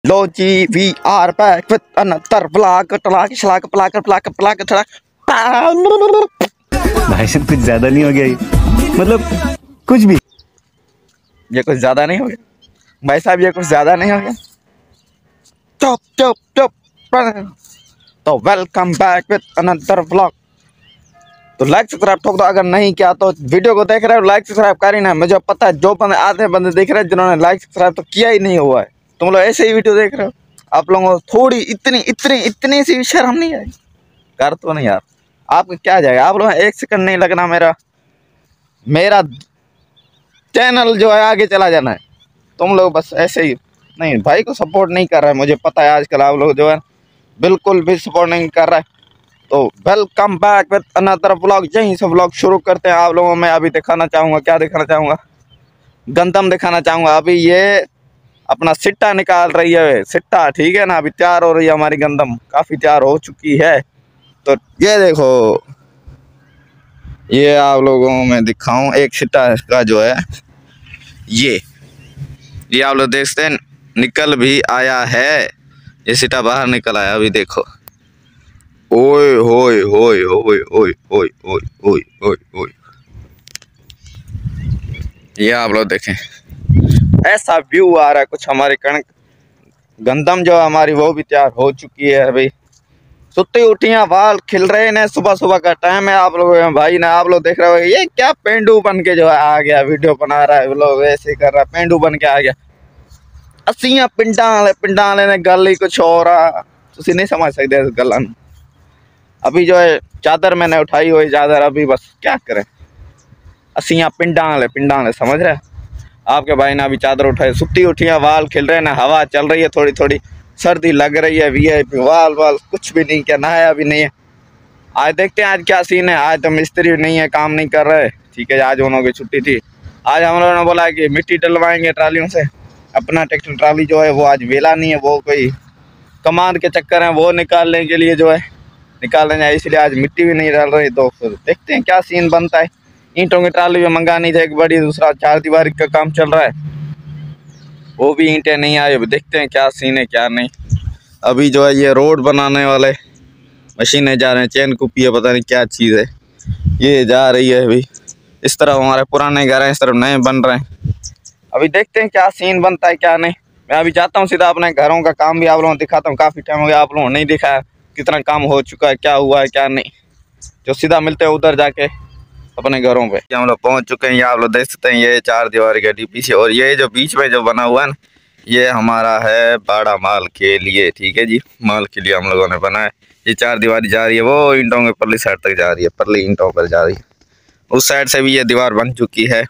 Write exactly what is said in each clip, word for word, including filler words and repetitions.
लो जी we are back with another blog टलाक शलाक प्लाक प्लाक प्लाक थड़ा। भाई साहब कुछ ज्यादा नहीं हो गया ये? मतलब कुछ भी ये कुछ ज्यादा नहीं हो गया भाई साहब, ये कुछ ज्यादा नहीं हो गया। चुप चुप चुप। तो welcome back with another blog. तो लाइक सब्सक्राइब ठोक दो अगर नहीं किया तो। वीडियो को देख रहे हो लाइक सब्सक्राइब कर ही ना। मुझे पता है जो बंदे आधे बंदे देख रहे हैं जिन्होंने लाइक सब्सक्राइब तो किया ही नहीं हुआ है। तुम लोग ऐसे ही वीडियो देख रहे हो। आप लोगों को थोड़ी इतनी इतनी इतनी सी शर्म नहीं आई? कर तो नहीं यार, आपको क्या जाएगा। आप लोग एक सेकंड नहीं लगना, मेरा मेरा चैनल जो है आगे चला जाना है। तुम लोग बस ऐसे ही नहीं, भाई को सपोर्ट नहीं कर रहा है। मुझे पता है आजकल आप लोग जो है बिल्कुल भी सपोर्ट नहीं कर रहा है। तो welcome back with another vlog. यहीं से व्लॉग शुरू करते हैं। आप लोगों में अभी दिखाना चाहूँगा, क्या दिखाना चाहूँगा, गंदम दिखाना चाहूँगा। अभी ये अपना सिट्टा निकाल रही है, सिट्टा ठीक है ना। अभी तैयार हो रही है हमारी गंदम, काफ़ी तैयार हो चुकी है। तो ये देखो, ये आप लोगों में दिखाऊं एक सिट्टा का जो है ये ये आप लोग देखते हैं निकल भी आया है। ये सिट्टा बाहर निकल आया, अभी देखो। ओए होए होए होए ओए ओए ओए ओए ओए ओए, ये आप लोग देखें ऐसा व्यू आ रहा है कुछ। हमारी कणक गंदम जो हमारी वो भी तैयार हो चुकी है। अभी सुती उठियां बाल खिल रहे हैं, सुबह सुबह का टाइम है। आप लोग भाई ना, आप लोग देख रहे हो ये क्या पेंडू बन के जो है आ गया, वीडियो बना रहा है, लोग ऐसे कर रहा है, पेंडू बन के आ गया। असियां पिंडा वाले पिंडा वाले ने गल ही कुछ और आ, तुसी नहीं समझ सकते इस गल। अभी जो है चादर मैंने उठाई हुई चादर, अभी बस क्या करें। असियां पिंडा वाले पिंडा वाले समझ रहे हैं। आपके भाई ने अभी चादर उठाई, सुती उठियां वाल खिल रहे हैं ना, हवा चल रही है, थोड़ी थोड़ी सर्दी लग रही है। वी आई पी वाल वाल कुछ भी नहीं किया, नहाया भी नहीं है। आज देखते हैं आज क्या सीन है। आज तो मिस्त्री नहीं है, काम नहीं कर रहे, ठीक है। आज उन्होंने की छुट्टी थी। आज हम लोगों ने बोला कि मिट्टी डलवाएंगे ट्रालियों से। अपना ट्रैक्टर ट्राली जो है वो आज वेला नहीं है, वो कोई कमांड के चक्कर हैं, वो निकालने के लिए जो है निकालने जाए, इसलिए आज मिट्टी भी नहीं डाल रही। तो फिर देखते हैं क्या सीन बनता है। ईंटों की ट्राली भी मंगानी थी एक बड़ी, दूसरा चार दीवारी का काम चल रहा है, वो भी ईंटें नहीं आई। अभी देखते हैं क्या सीन है क्या नहीं। अभी जो है ये रोड बनाने वाले मशीनें जा रहे हैं, चैन कुपी है, पता नहीं क्या चीज़ है, ये जा रही है। अभी इस तरफ हमारे पुराने घर हैं, इस तरफ नए बन रहे हैं। अभी देखते हैं क्या सीन बनता है क्या नहीं। मैं अभी जाता हूँ सीधा अपने घरों का काम भी आप लोगों को दिखाता हूँ। काफ़ी टाइम हो गया आप लोगों ने नहीं दिखाया कितना काम हो चुका है, क्या हुआ है क्या नहीं। जो सीधा मिलते हैं उधर जाके अपने घरों पे। हम लोग पहुंच चुके हैं। ये आप लोग देख सकते हैं, ये चार दीवारी का डीपीसी। और ये जो बीच में जो बना हुआ है ना, ये हमारा है बाड़ा माल के लिए, ठीक है जी। माल के लिए हम लोगों ने बनाया। ये चार दीवारी जा रही है वो ईंटों के परली साइड तक जा रही है, परली ईंटों पर जा रही है। उस साइड से भी ये दीवार बन चुकी है,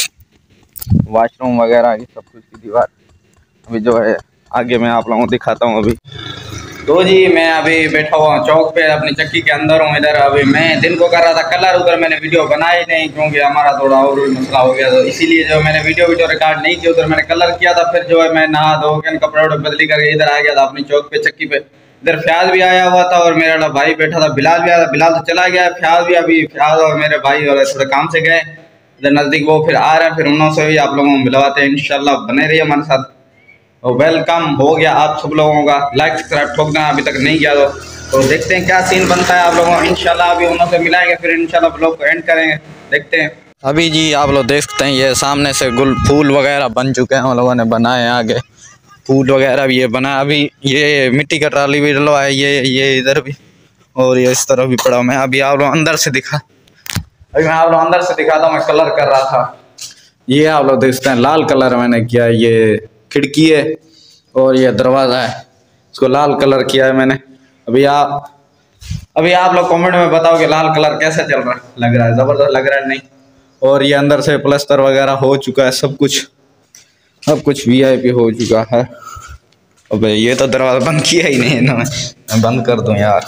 वॉशरूम वगैरह की सब कुछ की दीवार। अभी जो है आगे मैं आप लोगों को दिखाता हूँ। अभी तो जी मैं अभी बैठा हुआ हूँ चौक पे, अपनी चक्की के अंदर हूँ इधर। अभी मैं दिन को कर रहा था कलर, उधर मैंने वीडियो बनाई नहीं क्योंकि हमारा थोड़ा और मसला हो गया, तो इसीलिए जो मैंने वीडियो वीडियो रिकॉर्ड नहीं किया। उधर मैंने कलर किया था, फिर जो है मैं नहा धो के कपड़े वपड़े बदली करके इधर आ गया था अपनी चौक पे चक्की पे। इधर फ्याज भी आया हुआ था और मेरा भाई बैठा था, बिलाल भी आया था। बिलाल तो चला गया, फ्याज भी अभी फ्याज और मेरे भाई और थोड़े काम से गए इधर नज़दीक, वो फिर आ रहे हैं, फिर उन्होंने से भी आप लोगों को मिलवाते हैं इंशाल्लाह। बने रहिए हमारे साथ। और वेलकम हो गया आप सब लोगों का, लाइक सब्सक्राइब ठोक देना अभी तक नहीं किया तो। तो देखते हैं क्या सीन बनता है आप लोगों को इंशाल्लाह। अभी उन्होंने से मिलाएंगे, फिर इंशाल्लाह ब्लॉग को एंड करेंगे, देखते हैं। अभी जी आप लोग देख सकते हैं, ये सामने से गुल फूल वगैरह बन चुके हैं, हम लोगों ने बनाए। आगे फूल वगैरह भी ये बना। अभी ये मिट्टी का ट्राली भी डलवा है, ये ये इधर भी, और ये इस तरफ भी पड़ा। मैं अभी आप लोग अंदर से दिखा अभी मैं आप लोग अंदर से दिखाता हूँ। मैं कलर कर रहा था, ये आप लोग देख सकते हैं लाल कलर मैंने किया। ये खिड़की है और ये दरवाज़ा है, इसको लाल कलर किया है मैंने। अभी आप अभी आप लोग कमेंट में बताओ कि लाल कलर कैसा चल रहा है, लग रहा है ज़बरदस्त लग रहा है नहीं। और ये अंदर से प्लास्टर वगैरह हो चुका है, सब कुछ सब कुछ वीआईपी हो चुका है। अबे ये तो दरवाज़ा बंद किया ही नहीं है ना, मैं बंद कर दूं यार।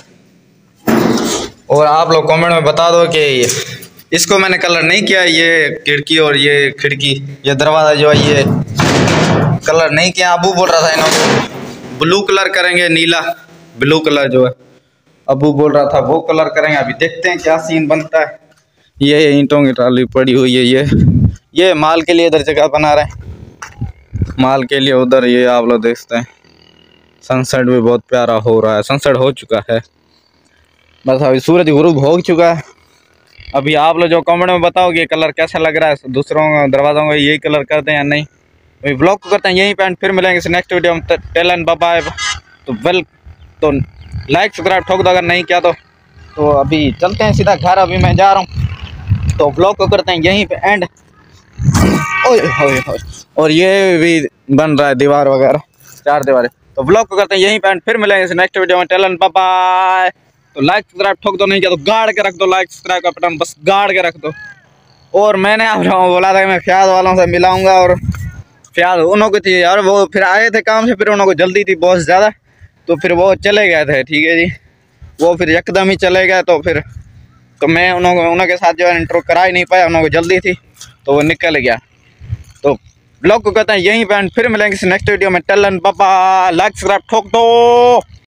और आप लोग कमेंट में बता दो कि इसको मैंने कलर नहीं किया, ये खिड़की और ये खिड़की ये दरवाज़ा जो है ये कलर नहीं किया। अबू बोल रहा था इन्होंने ब्लू कलर करेंगे, नीला ब्लू कलर जो है अबू बोल रहा था वो कलर करेंगे। अभी देखते हैं क्या सीन बनता है। ये ईंटों की ट्राली पड़ी हुई है, ये ये माल के लिए इधर जगह बना रहे हैं। माल के लिए उधर ये आप लोग देखते हैं सनसेट भी बहुत प्यारा हो रहा है। सनसेट हो चुका है, बस अभी सूरज गुरूब हो चुका है। अभी आप लोग जो कमेंट में बताओगे कलर कैसा लग रहा है, दूसरों दरवाज़ों को यही कलर कर दें या नहीं। अभी ब्लॉग को करते हैं यहीं पे, फिर मिलेंगे इस नेक्स्ट वीडियो में। टेल एंड बाय बाय। तो वेल तो लाइक सब्सक्राइब ठोक दो अगर नहीं किया तो। तो अभी चलते हैं सीधा घर, अभी मैं जा रहा हूँ। तो ब्लॉग को करते हैं यहीं पे एंड। ओए होए होए, और ये भी बन रहा है दीवार वगैरह, चार दीवारें। तो ब्लॉग को करते हैं यहीं पे एंड, फिर मिलेंगे इस नेक्स्ट वीडियो में। टेल एंड बाय बाय। तो लाइक सब्सक्राइब ठोक दो, नहीं किया तो गाड़ के रख दो लाइक सब्सक्राइब का बटन, बस गाड़ के रख दो। और मैंने आप लोगों को बोला था कि मैं फ्याज वालों से मिलाऊंगा, और फ्याज उन्हों को थी यार, वो फिर आए थे काम से, फिर उन्हों को जल्दी थी बहुत ज़्यादा, तो फिर वो चले गए थे। ठीक है जी, वो फिर यकदम ही चले गए, तो फिर तो मैं उन्हों उनके साथ जो है इंट्रो करा ही नहीं पाया, उन्हों को जल्दी थी तो वो निकल गया। तो ब्लॉग को कहते हैं यहीं पे, फिर मिलेंगे इस नेक्स्ट वीडियो में। टेल एंड बाय बाय। लाइक सब्सक्राइब ठोक दो।